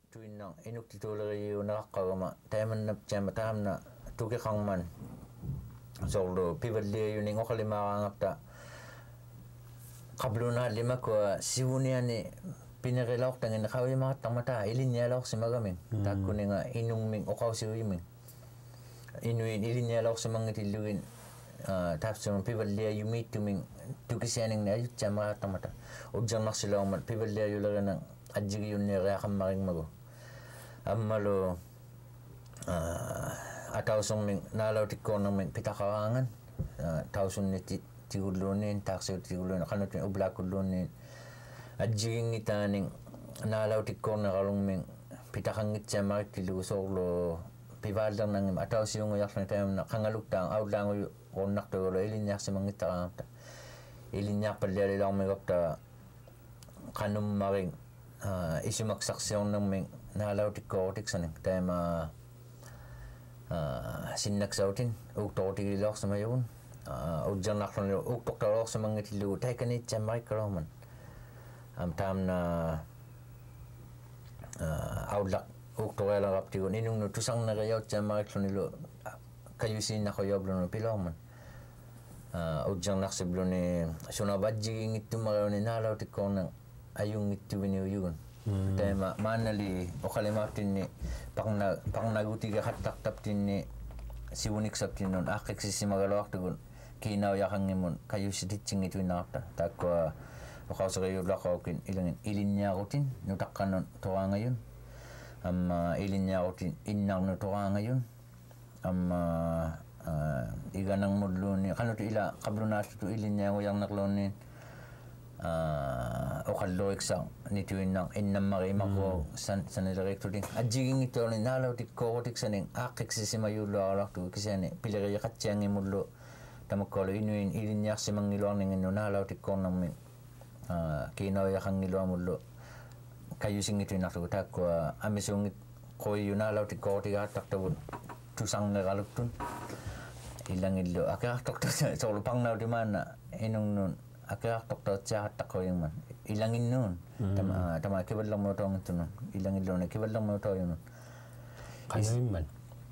tuinna inuktituleri unaqqagama taimanapchama taamna tukiqangman sorlu pivalliayuni ngoqalimaaqangapta qabluna limakua siuniani pinerilaortangin qawimaattamata ilinnialaorsimagamin taakkuninga inungming oqausiuiming inuin ilinnialaorsimangitillugin taapsuma pivalliayumiittuming tukisianingna ajutsaamaattamata ujjarnarsilaumat pivalliayulerina ajjigiyunnieriaqammaringmagu ammalu atausungming naalautikkoornerming pitaqaraangan tausunniti tigulluunniin taaksiutigulluun qanutin ublaakulluunniin ajjigingitaaning naalautikkoorneralungming pitaqangitsiamarittilugu soorlu pivaallernerngim atausiungujarluni taamna qangaluktaang aulaanguyu qonnartugulu ilinniarsimangittaraangapta ilinniarpallialilaormigapta qanummaring isumaksarsiornerming naalautikkoortiksaning taama sinnaksautin uuktoqutigiloorsumayugun ujjarnarluni uuktortaloorsumangitillugu taikaniitsaamarikkaloorman taamna aullaq uuktorialeraptigun inungnu tusarneriautsaamariklunilu kayusiinnaqoyoblunu piloorman ujjarnarsibluni sunavajjigingittumariuni naalautikkoorner ayungittuviniuyugun taima maanali oqalimaaptinni parnagutiga qattaqtaptinni siuniksaptinnun aaqiksissimagaloartugun kiinaujaqangimun kayussititsingituinnaarta taakkua oqauseriullaqaukin ilangin ilinniarutin nutaqqannun toraangayun amma ilinniarutin innarnu toraangayun amma iganangmulluunni qanutu ila qablunaallutu ilinniangujarnerluunniin oqalluiksa nituinnaq innammariimaqu sanileriqtuting ajjigingittuarni naalautikkoorutiksani aaqiksisimayulluaralartugu kisiani pileriqatsiangimullu tamakkalu inuin ilinniarsimangiluarninginnu naalautikkoornermi kiinoujaqangiluamullu kayusingituinnartugu taakkua amisuungit qoiyu naalautikkoorutigaartartavut tusarneraluktun ilangillu akeartorta soorlu parnautimaanna inungnun akeartortaatsiaqattaqquingman ilanginnuun tama kivallermuutoongittunun ilangilluuna kivallermuutoojunun qanuimman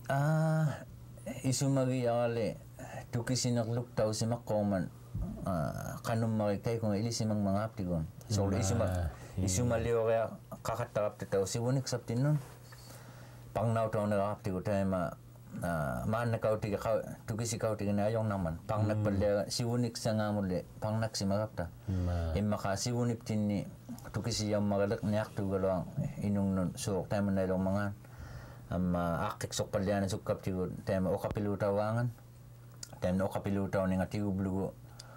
isumagiarali tukisinerluk tausimaqqorman qanummarik taikunga ilisimangmangaaptiguun soorlu isumaliuria qaqattarapta tausivuniksaaptinnun parnautooneraqaptigu taima maannakautiga tukisikautigina ajornarman parnakpallia sivuniksangaamulli parnaksimagapta immaqa sivuniptinni tukisiyammariliq niartugaluang inungnun suuq taimannailormangaan amma aaqqiksorpalliana sukkaptigu taima oqapiluutauaangan taimna oqapiluutauninga tigublugu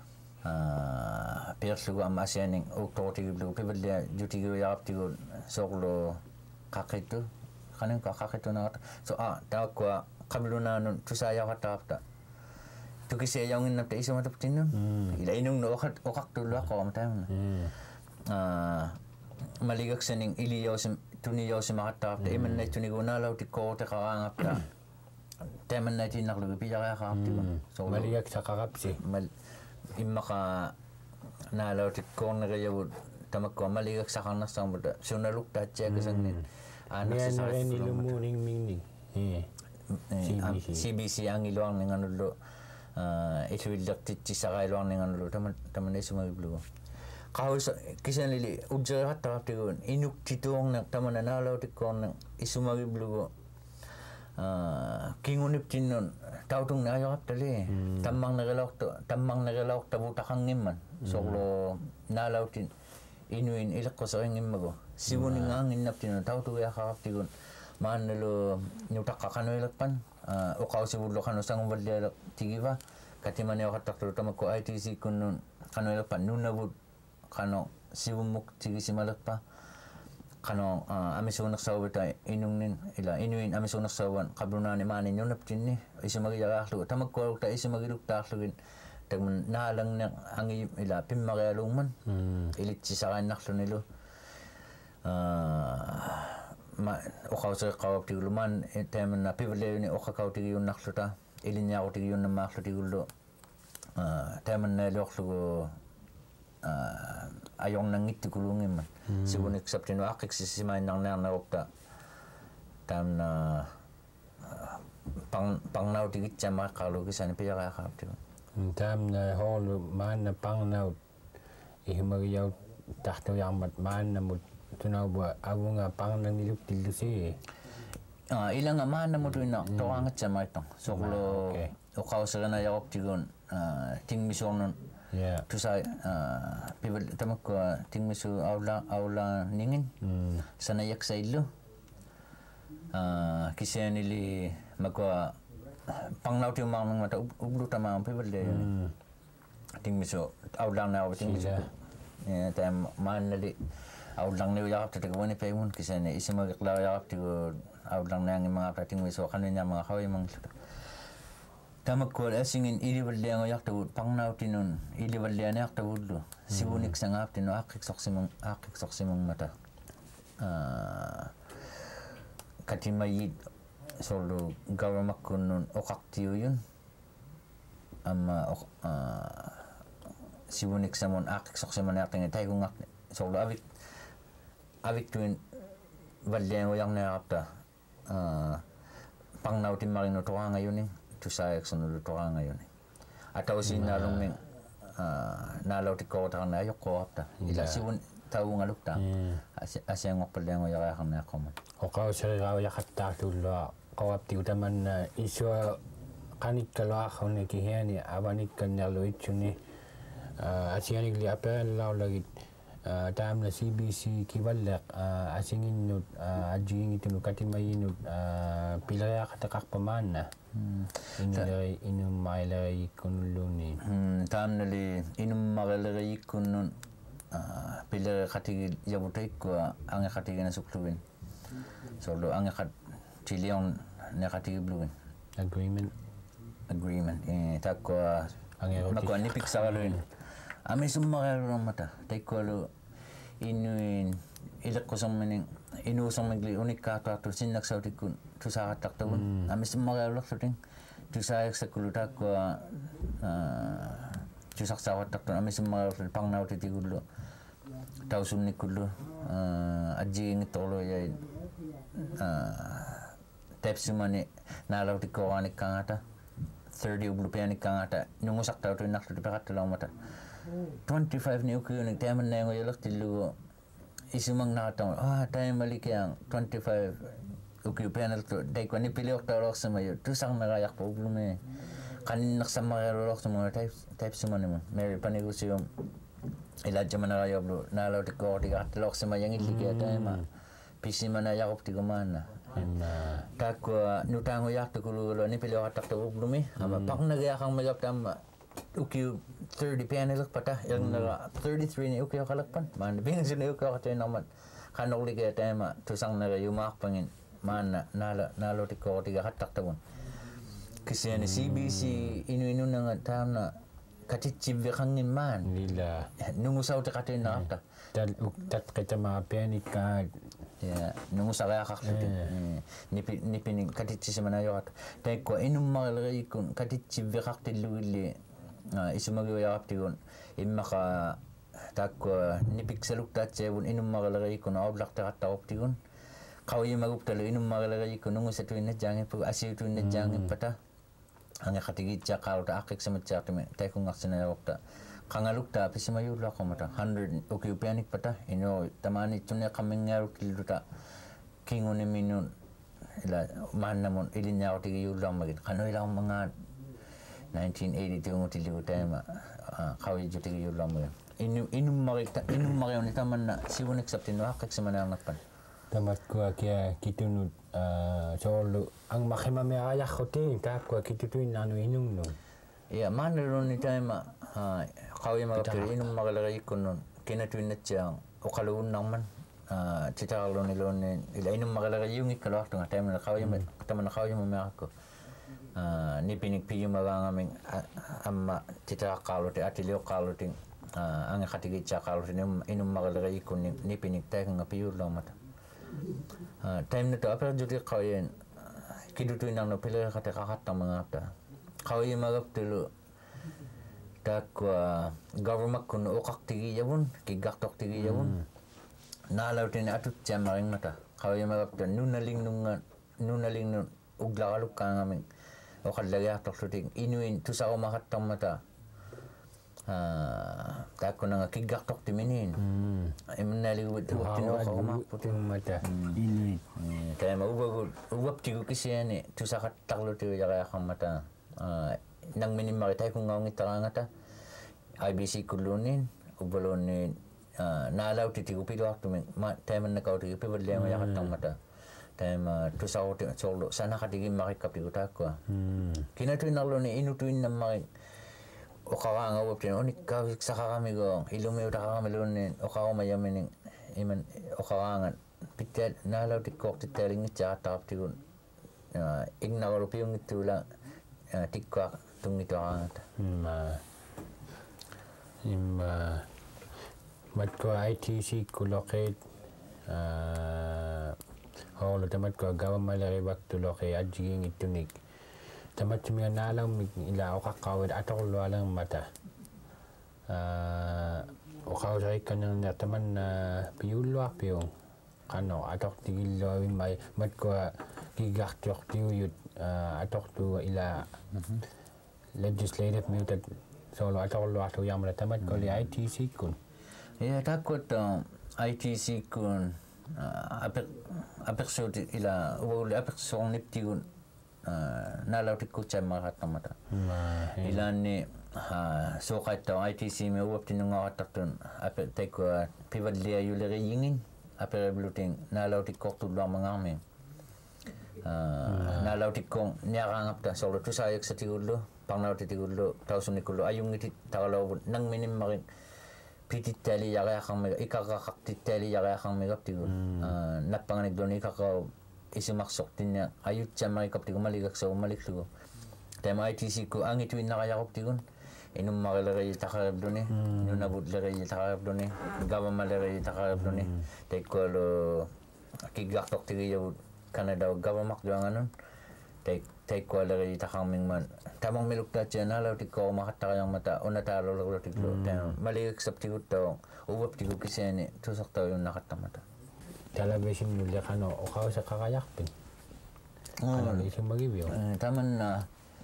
pierlugu amma asianing uuktortigiblugu pivallia jutiguyaraptigu soorlu qaqittu qanin qaqittunaarta so taakkua qablunanun tusaajaqattaapta tukisiajaunginnapta isumataptinnun ila inungnu oqaqtulluaqqoorma taamna maligaksaning tunijausimaqattaapta imannaitunigu naalautikkoorteqaraangapta taamannaitinarlugu pijariaqaartigu maligaksaqaqapsi immaqa naalautikkoorneriavut tamakkua maligaksaqarnarsarmuta sunaluktaatsiakasangnin aanaqsisaranilumuningmingning CBC angiluarninganullu iluillertitsisaqailuarninganullu tamannaisumagiblugu qausa kisanili ujjeriqattaqaptiguun inuktituorneq tamana naalautikkoorneq isumagiblugu kinguniptinnun tautungne ajoraptali tammarnerilaortavutaqanngimman soorlu naalautin inuin ileqquserinngimmagu sivuningaanginnaptinnun tautugiaqaraptigun maannalu nutaqqaqanuilerpan oqausivullu qanusanguvallialeq tigiva katimaniaqattartulu tamakku ITC kunnun qanuilerpan nunnavut qano sivummuk tigisimalerpa qano amisuunersavita inungnin ila inuin amisuunersavan qablunaani maani nunnaptinni isumagijaraarlugu tamakkualukta isumagiluktaarlugin tagman naalangneq angi ila pimmarialungman ilitsisaqainnarlunilu oqauseqqauaptigulumaan taimanna pivalliuni oqaqautigiunnarluta ilinniaqutigiunnammaarlutigullu taimannailuorlugu ajornangittikuluungimman sivuniksaaptinu aaqiksisimainarnearnerupta tamna pangnau tigit jama kalau kisah ni pihak akap tu. Tam na hol mana pang na ihimagyaw tahto yang mat mana mo tunaw ba awang pang nang niluk tilusi. Ilang mana mo tu nak to angat jama itu. So kalau kau serana jawab tigun ting misonon. Yeah. Tu saya pibel tamak ting misu aula ningin. Sana yak sa ilo. Kisah ni li magwa pangnau ti mang mata ublu tamang pibel de. Ting misu aulang na ting misu. Ya tam man li aulang ni yak ta ko ni payun kisah ni isima gakla yak ti aulang na ng mga ting misu kananya mga kawi mang tamak ko asingin iliwalya ng yak ta pangnau ti nun iliwalya na yak ta udlo sibunik sangap ti no akik soksimong mata. Katimayid solo gawamak ko nun okaktiyo yun ama sibunik samon akik soksimong natin tayo kung solo avik tuin valya ng yang nakapta pangnau ti marino toka ngayon tu sayak sunod toka ngayon ataw sinalong ming nalaw ti ko ta na yok ko apta ila sibun tawo nga lukta asya ngok pala ng yakan na ko man o ka sa raw yakata tulo ko apti utaman iso kanit kala ko ne kihani abanik kanyalo ituni asyanik li apel law lagi tam na CBC kibalak asingin nut ajing itu katimayin nut pilaya katakak pamana inum mailay kunuluni tam nali inum mailay kunun pilaya katigil yabutai ko ang katigil na sukluin solo ang kat tilion na katigil bluin agreement tak ko magkuan nipik sa kaluin ami sumakaro mata tay ko lo inuin ilak ko sang maning inusang magli unik ka to sinak sa tikun tu sa tak tawon ami sumakaro so ting tu sa sa kuluta ko tu sa tak to ami sumakaro pang naw titigulo taw sunni kulo aji ngitolo ya tepsi mani nalaw tiko anik kangata 30 rupiah ni kangata nungusak taw to nak to pakat lang mata 25 ni ukiyo nagtaman na yung yalak tilugo isumang nakatang tayo mali kayang 25 ukiyo penal to day ko ni piliok tarok sa mayo tusang narayak po blume kanin naksama karolok sa mga type suman naman may panegosyo yung iladya man narayak blo nalaw tiko katalok sa mayang iligya tayo ma pisi man na yakop tiko man na tako nutango yak to kululo ni piliok katak to blume ama pang nagyakang mayap tama ukiyo 30 panel pata yang naga 33 ni ukiyo kalakpan man bing sini ukiyo katay naman kanokli kaya tema tusang naga yumak pangin man nalo tiko tiga hatak tabon kasi ni CBC inu nga tam na katichibi kangin man nila nungusaw ta katay na apta tat kita mapianik ka ya nungusaw kaya kaksutin nipinig katichisi manayo kat tayo ko inum makalagay kun katichibi kakti luwili isumagayap tigon imaka takwa nipik saluk tatjebun inum magalagay ko na oblak ta katawap tigon kawi magup talo inum magalagay ko nung sa tuwin na jangin pag asiw tuwin na jangin pata ang katigit siya karo ta akik sa matya tume tayo kung aksin na yawap ta kangaluk ta pisi mayula ko mata 100 okay pianik pata ino tamani tunya kaming ngaruk kilo ta kingo ni minun ila man namon ilinya ko tigi yulang magin kano ilang mga 1982 mo tili ko tayo kawin dito yung lang mo yun. Inum makayaw ni taman na siwon eksaptin no akak sa manangat pan. Tamat ko kaya kitunod solo ang makimamaya ko tin ta ko kitutuin ano inum no. Yeah, manalo ni tayo kawin makapir inum makalagay ko nun kinatuin na siyang ukaluun naman titalo nilo ni ila inum makalagay yung ikalawak nga tayo na kawin taman na kawin mamaya ko. Ni pinigpiyo magaming amma tita kaloti atilio kaloti ang katigit siya kaloti inum magalagay ko ni pinigtay nga piyo lang mata time na to apel judi kayen kidutuin ang napila katakakat ng mga apta kayen magap tulo takwa government kuno okak tigi yabun kigaktok tigi yabun nalaw tin atut siya maring mata kayen magap tulo nunaling nung nunaling nun uglakaluk kaangaming oqallagaartorlutik inuin tusaqumaqattarmata taakku nanga kiggartortiminiin imnaaliguut uaptinuoqarumaarput mata ini taama uaptigu kisiani tusaqattarlutigu yaqaaqarmata nangminimmari taikungaungittaraangata IBC kulluunin ubbalunni naalautitigu piluartumin taamannakautigu pivallianga yaqattarmata taama tusaqurti sorlu sanaqatigimmarikkapigu taakkua kinatuinarluni inutuinnammari oqaraanga uaptin onikkaavik saqaramigo ilumiutaqaramiluunni oqarumayaminin iman oqaraangan pittal naalautikkoortittaalingitsaaqattaqaptigun ignaru piungittuula tikkuaq tungituaraangata imma matko ITC kuloqit holo tamatko gawammalari waktuloqi ajigingittunik tamatmiga naalamik ila oqaqqaawit atoqullualang mata oqausarikkannerna tamanna piulluarpiung qanno atoqtigilluavimai matko gigartiortiuyut atortu ila legislative mutat solo atoqulluarlu yamala tamatko li ITC kun ya takkut ITC kun apeqsuut ila uuli apeqsuorniptigun naalautikkuutsaammaaqattarmata ilaanni suuqaittao ITC me uaptinungaaqattartun ape taikua pivalliajuleriingin aperebluting naalautikkoortulluarmangaarmi naalautikkoong niaqaangapta sorlu tusaajaksatikullu parnautitigullu tausunnikullu ajungitit taqalauvut nangminimmarit pitittaali yaqaaqarmiga ikaqaqartittaali yaqaaqarmigaptigu nappanganikduni ikaqau isumarsortinnia ajutsaammarikaptigu maligaksaummaliklugu taama ITC ku angituinnaqajaquptigun inummarileriyi taqaribluni nunavutleriji taqaribluni gavamaleriji taqaribluni taikkualu kiggartortigiyavut Canada gavamarluanganun taikkualeriji taqarmingman tamormiluktaatsia naalautikkoorumaqattariarmata unataalullerlutiklu taama maligaksaptiguttao uwaptigu kisiani tusartauyunnaqattarmata television nulle qano oqausaqaqajaqpin qano isumagivio tamanna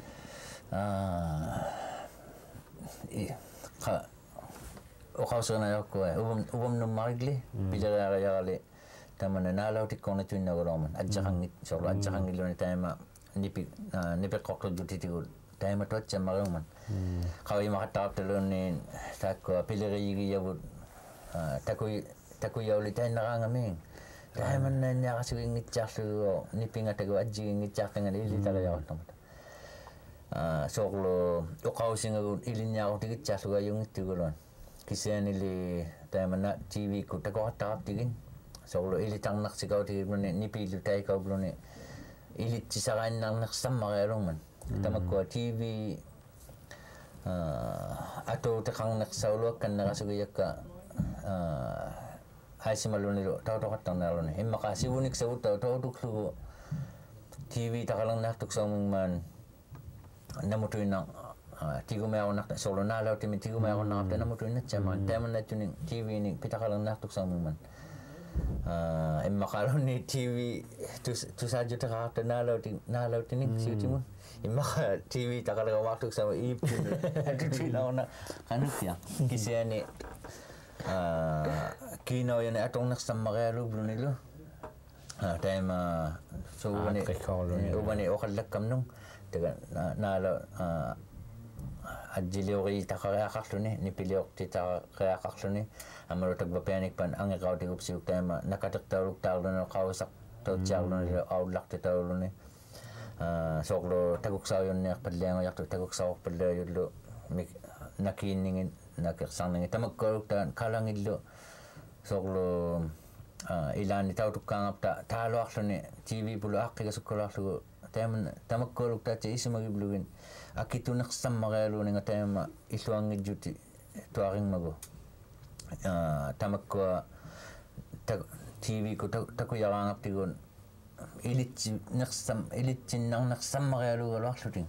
oqausernajarkua uvamnummarigli pileriaqajaqali tamanna naalautikkoornatuinnagulorman ajjaqangit sorlu ajjaqangilluni taama nipeqqortulutitigul taama tuatsammariuman qavimaqattaqaptalunni taakkua pileriyigiyavut takuyauli tainneраангамиин тааманнаанниақасугингитсаарлугоо ниппингатагу аджигингитсаартангали илитариартамата соорлу оқаусингагут илинниарутигитсаарлуга юнгиттугулуан кисианили таамана TV ку такоқаттараптигин соорлу илитарнарсикаутигиблуни нипииллу таикаублуни илитсисарааннарнерсаммариалууман тамаккуа TV атоутеқарнерсаулуакканнерасугиякка haisimalunilu tautoqattarnaaluni immaqa sivunik savutta tautuklugu TV taqalernaartuksaumiman namutuinna tigumeaqunarta sorlunaalautimi tigumeaqunarta namutuinnatsamaan taamannattuning TV ni pitaqalernaartuksaumiman immaqalunni TV tusaajutaqarta naalautinik siutimun immaqa TV taqalerwaartuksau iiptuni atutinauna qanuttia kisiani kino yana atornersammaриалуулunilu taima suuvani oqallakkamnung taga naala ajiliori taqariaqarluni nipiliorti taqariaqarluni amalu tagvapianikpan angeqautiqupsiuk taima nakateqtauluktaarluni qawsaq tautsiarluni aullartitauluni soqlu taguksaajunnniarpalliangojartu taguksaaorpallaajullu nakiinningin nakersarningi tamakkaluktaan kalangillu soqlu ilaani tautukkaangapta taaluarluni TV pulu aqqigasukkularlugu taaman tamakkaluktaatsi isumagiblugin akitunersammarialuuninga taama illuangijjuti tuaringmagu tamakkua TV ku takuyaraangaptigun ilitsinnersammarialuugaluarluting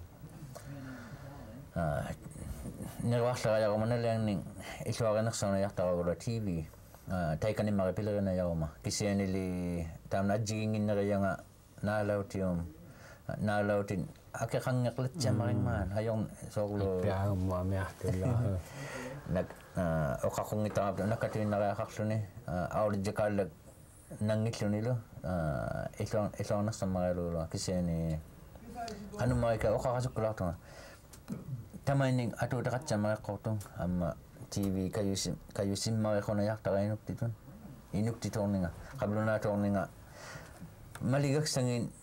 nirwaarlerajarumanalaangning illuarinersaunajartaragula TV taikanimmari pilerinajaruma kisianili taamna ajjiginginnerianga naalautin ake qangngaqlat jamarimaan hayong soorlu piaagummuamiartulla nak oqaqunngitaraaptu nakatuinnariaqarluni aulidjakaalak nangillunilu ilornarsamariluulua kisiani qanumarika oqaqasukkulartunga tamainning atuutaqatsamariqqortung amma TV kayusimmariqunayartariinuktitun inuktitoorninga qablunaatoorninga maligaksangin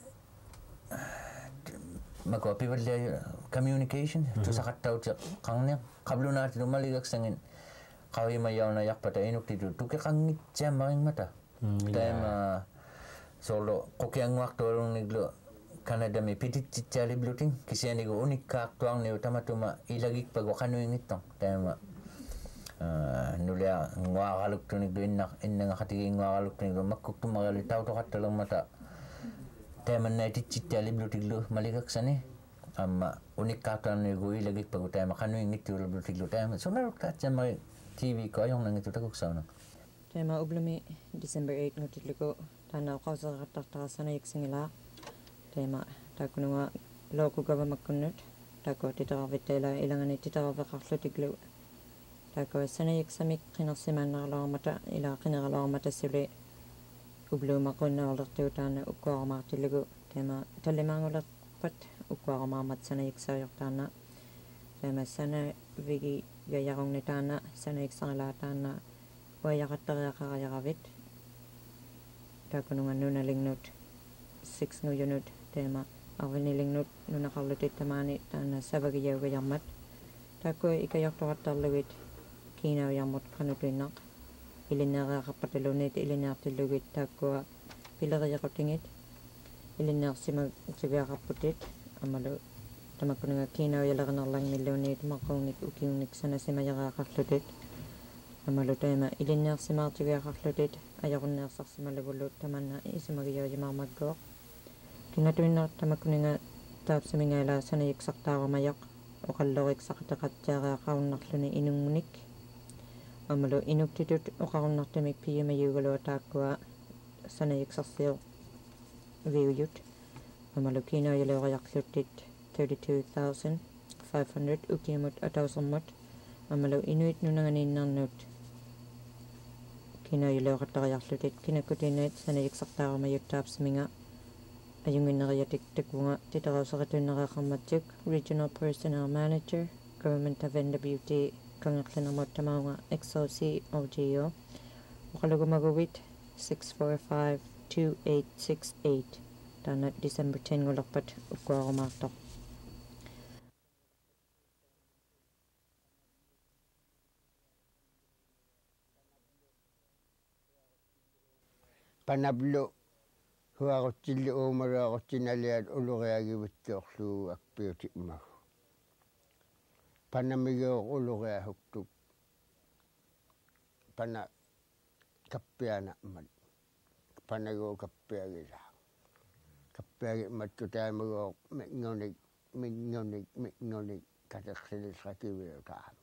makopivallia communication tusaqattauti qarniq qablunaatilu maligaksangin qawimayaunayarpata inuktitu tukeqanngitsaamaringmata taima solo qokianguartualuniglu kanadami pititsitsaalibluting kisianigu unikkaartuarniu tamatuma ilagikpagu qanuingittor taima nulia nguaraluktuniglu innangaqatigiinguaraluktuniglu makkuktumariali tautoqattalermata taimannai titsitsaaliblutiglu maligaksani amma unikkaartuarnigu ilagikpagu taima qanuingittuulublutiglu taima sunaruktaatsamari TV ko ayongnangitu takuksauna taima ublumi December 8 ngutitlugu tana qawsaqartartarasana yiksingila taima takununga local government kunnut tako titaravitela ilangani titaraveqarlutiglu tako sana yiksamik qinarsimaannaralaarmata ila qinaralaarmata sule ubluumaqunnaarlertuutaana ukkuarumaartillugu taima tallimaangulerpat ukkuarumaarmat sana yiksaajortaana taima sana vigi gayarungnitaana sana yiksangalaataana wayaqattariaqarayaravit takununga nunalignut 6 nguyunut tema arvinilingnut nunaqarlutittamaani taana savagiyaugajarmat takku ikajortoqattarlugit kiinaujarmut qanutuinnaq ilinneeriaqarpatalunit ilineartillugit takkua pileriaqutingit ilinneersimagsugiaqarputit amalu tamakkununga kiinaujalerinerlangmilluunit maqquunnik ukiunnik sanasimajaraqarlutit amalu taima ilinneersimaartugiaqarlutit ajaqunneersarsimalugullut tamanna isumagiyaujimaamakkuoq kinatuinna tamakkuninga taapsumingaila sanayiksartaarumayaq oqalloriksaqataqattiariaqarunnarluni inungmunik amalu inuktitut oqarunnartamik piyumayuugalua taakkua sanayiksarsiu viuyut amalu kiinaujaluoriaqluttit 32,500 ukiamut atausermut amalu inuit nunanganiinnarnut kiinaujaluoqattariarlutit kinakkutinait sanayiksartaarumayut taapsuminga ajunginneriatik takunga titarausaqatuinnereaqarmatsuk Regional Personnel Manager Government of NWT kangerlinermuttamaunga XOC OGO oqalugumaguvit 6452868 taana December 10 ngulerpat ukkuarumaartoq panablu huaqutsillu uumariaqutsinaliat uluriagivittuorluu akpiutikmagu panamigeuq uluriahuktuk pana kappianammat panaguu kappiagilaa kappiagimmattu taimagooq minngunik kateqsilisrakiviutaam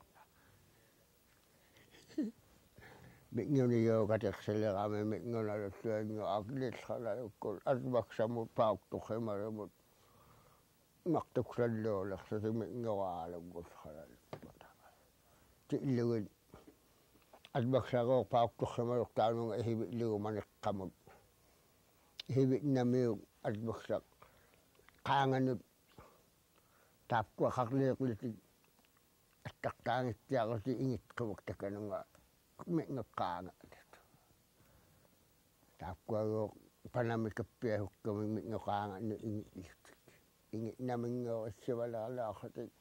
minngunigoo kateqsiliqami minngunalulluangu aqlilqalalukkul asmaksamut paaqtuqimarimut maqtuksalluulersuti minnguqaalugulqalalukmata ti'illugit asmaksagooq paaqtuqimaruktaanunga ihivitligumaniqqamut ihivitnamiuk asmaksaq qaanganut taapkua qaqliiqlitik attaqtaangittiaqati ingitqivuk takanunga mi'ngaqaanga taapkuagooq panamikappiahukkami mi'ngaqaanga ni ingitliutik ingitnaminngoo issivaleralaaqsutik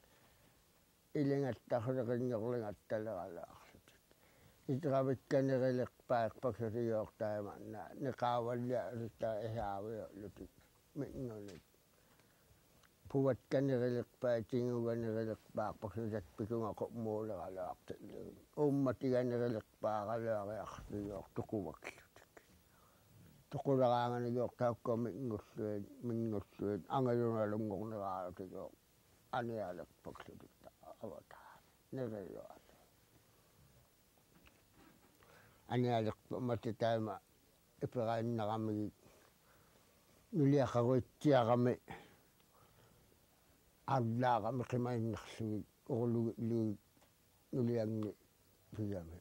ilingattaquleqinngorlingattaleqalaaqsutik itqavikkaniqiliqpaaqpaksutigiortaimanna niqaavallia urittaa ihaaviollutik mi'ngunik puvatkaniqiliqpaa tinguganiqiliqpaaqpaksutatpikunga qumuuleqalaaqtillugun ummatiganiqiliqpaaqalaariaqtigior tuquvaklutik tuqulaqaanganigior taakkua minnulluit angajunalunngorneraalutigior anialeqpaksutitta avataa niqilluat anialeqpa matitaima ipiqainnaqamigik nuliaqaruitsiaqami ааллаагами қимаиннарлуги орулуги нулианги пигами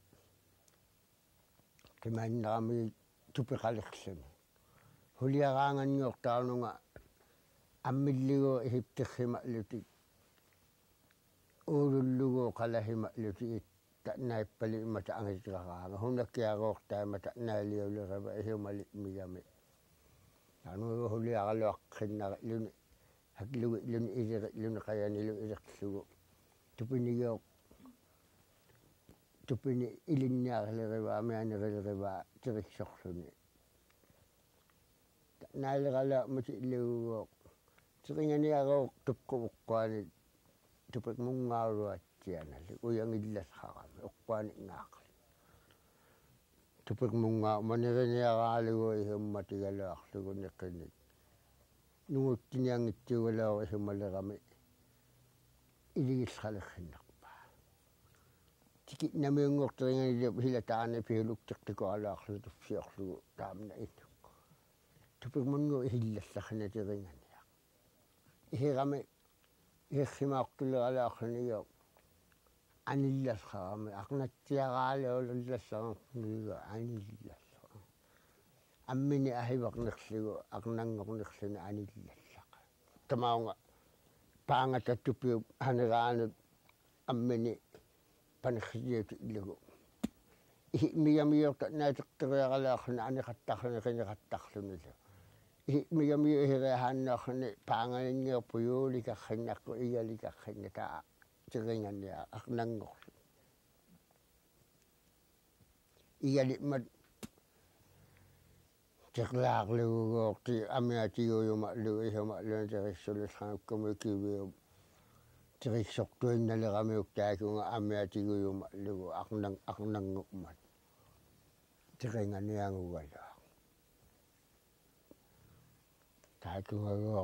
қимаиннарами тупеқалерлани хулиараангангиортаарнунга аммиллигоо ихиптерхималлути уулуллугоо қалахималлути танаиппали имата ангитеқараага хунаккиароортаамата наалиулерава ихумали мигами ануго хулиаралуаққиннариллуни хаклуги луни илери қаянилу илерлугу тупини илинниарлериваа мианерилериваа тириксорлуни наалерала мути илугоо тиринганиароо тупқувуққуани тупик мунгааруатсианали уянгилласхарами уққуани ngaaqli тупик мунгаа манериниараалугу ихумматигалуарлугу неққини нугуттиниангитсугалаа ихумалерами илигиллалерхиннарпаа тики намиунгортеринганилиу хилатаани пиулуктертикуалаарлу туффиорлугу таамна иннукку тупигмунгу ихиллаллахнатеринганиа ихирами ихимаортулералаарлунигиу аниллалхарами ақнатсиараалеуллалларнуига аниллаллар аммини ахиварнерлугу ақнангорнерлуни аниллаллаqa тамаунга паангататтупиу ханераанут аммини панерсиут иллугу мигамиорта наатеқтериаралаарлуни аниқаттарлуни қинеқаттарлунилу мигамиу ихиреахааннаарлуни паанганингиорпу юуликарриннарку игаликарринна таа тиринганниа ақнангорлу игалиммат теклаарлугуорти амиатигуйумаллугу ихумаллуни териссуллаануккуму кивиу териссортуинналерамиук таакунга амиатигуйумаллугу ақнангуммат теринганиангугала таакунгагоо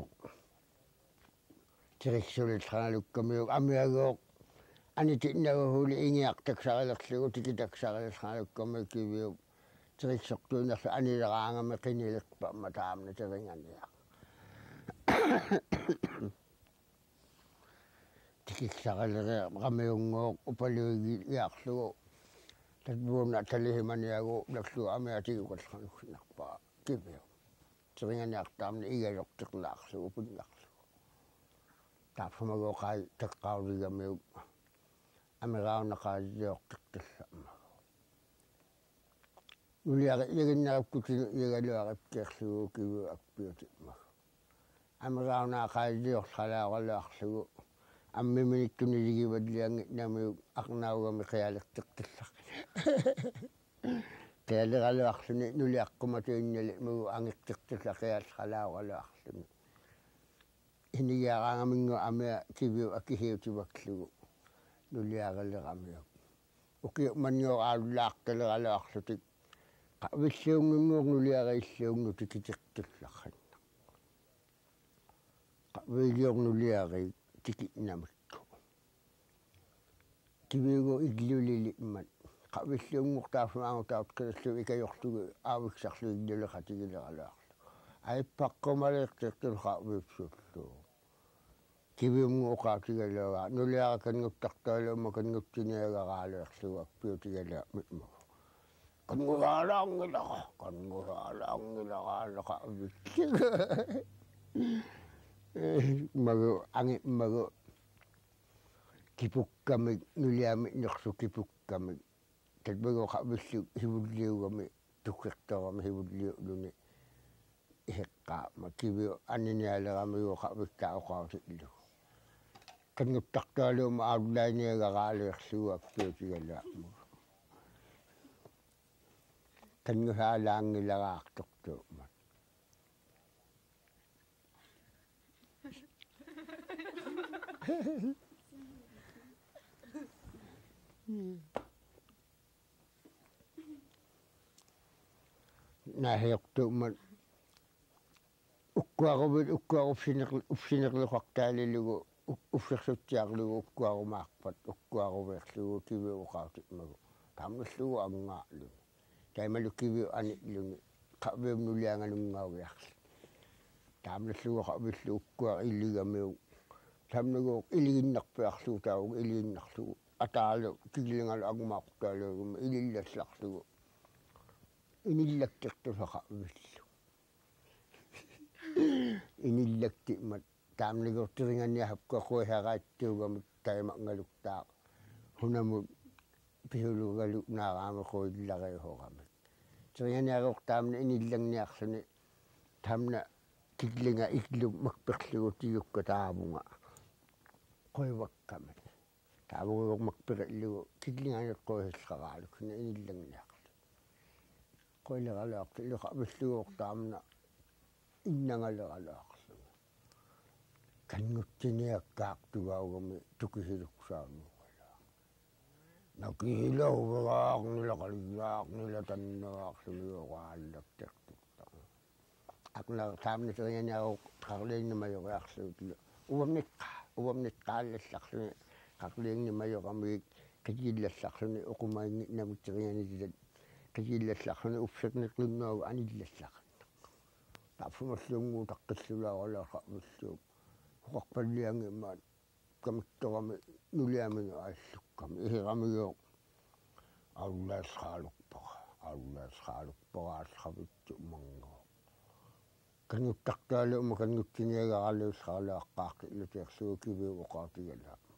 териссуллаануккуму амиагоо анитиннагули ингиартаксарилерлугу тикитаксарилерлаануккуму кивиу териксортуиннерлу анилераангами қинилерпамма таамна теринганиа тикиксарилере рамиунгоо упалуигиарлугу татбууна талихиманиагу лаклу амиатигукалланукнарпаа кивиу теринганиартаамна игалортерлаарлугу пуннарлугу таапсумагоо қай таққаулигамиу амираунақааллиортерталлама улиари ягиннарапкутину ягалуарипкиерлугу киву акпиутимма амираунақааллиорлалааралуарлугу аммиминиттунилигиваллианги намиу ақнаугами қиалертерталлақи қиалералуарлуни нулиаққуматуиннали мугу ангиттерталла қиаллералааралуарлуни инигиараангамингу амиа кивиу акихиутиваклугу нулиаралерамиу уки маннио ааллаарталералуарлутик виллиунгунгуорнулиарииллиунгу тикитертулларринна виллиорнулиари тикитнамакку кивиугу иллулили иммат виллиунгуортаафмаангутаут каллу икайортугу аавиксарлу иллулеқатигилералуарлу аиппаққумалеертертулха випсуллу кивиунгу оқаатигалуага нулиаракангуттартаалуумма кангуттиниагараалуерлугу акпиутигалаа митму конгураалаангилаqa magu angi magu kipukkami nuliami nersu kipukkami tatmagu qavillu hivulliugami tukkertorami hivulliuluni iheqqaama kiviu aninialeramigu qavikkaaoqautiillu kannuttartaaluuma aallaaniagaraaluerlugu akpiutigalaamu kannguhaalaangilaraartortuummat nahiortuummat ukkuarupsinerluqartaalillugu ufflersutsiarlugu ukkuarumaarpat ukkuaruverlugu kiviuqautimagu taamnallugu angaalu taimalu kiviu anitluni qaviumnuliangalungaugiarlu taamnalluga villu ukkua illigamiu tamnagu iliginnarpiarlu taugu iliginnarlugu ataalu kilingalu agumaaqqutaaluugum ilillaslarlugu inillaktirtusaqa villu inillaktimat taamnigurtiringanniahapka quiharaattuugamut taimangaluktaa hunamut pihulugalu naaraama quillariuhoramik tiringaniaruqtaamna inillangniarluni tamna kiklinga iklu makperlugu tiyukka taavunga qoivakkamat taavunga makperillugu kiklingaanat qoihillaqaalukna inillangniarlu qoileraluartu iluqavilluguortaamna innangaleraluarlu kanguttiniakkaartugaugami tukisiluksaannuqala nakihilauveraarnilaqaligaarnila tannuaarlumiuqaallaktertuqta akna taamna tiringaniaruq qarliingnimajoqiarluutlu uamnitqaallallarluni qarliingnimajoqamik qikillallarluni uqumaingnamut tiringanititat qikillallarluni upsatniqlinnuagu anillallarna taapsumalluungu taqqillulaaqalaaqavilluup huqarpalliangimaat kamittorami nuliaminu aallukkami ihiramigo aullaasqaalukparaallqavittu mango kannuttartaalu kanguttiniagaraluusqarluaqqaarti ilutiarlugu kiviu uqaatigalaamu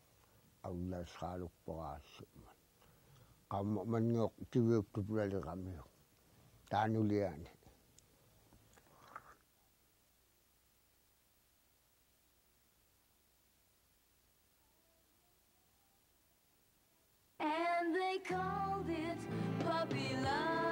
aullaasqaalukparaalluman qamma manngioq kiviuktupulaliqamiu taanuliaani And they called it puppy love.